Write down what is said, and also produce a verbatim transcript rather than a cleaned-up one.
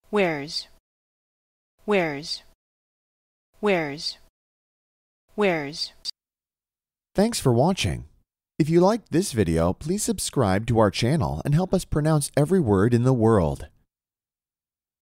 wears, wears, wears, wears. Thanks for watching. If you liked this video, please subscribe to our channel and help us pronounce every word in the world.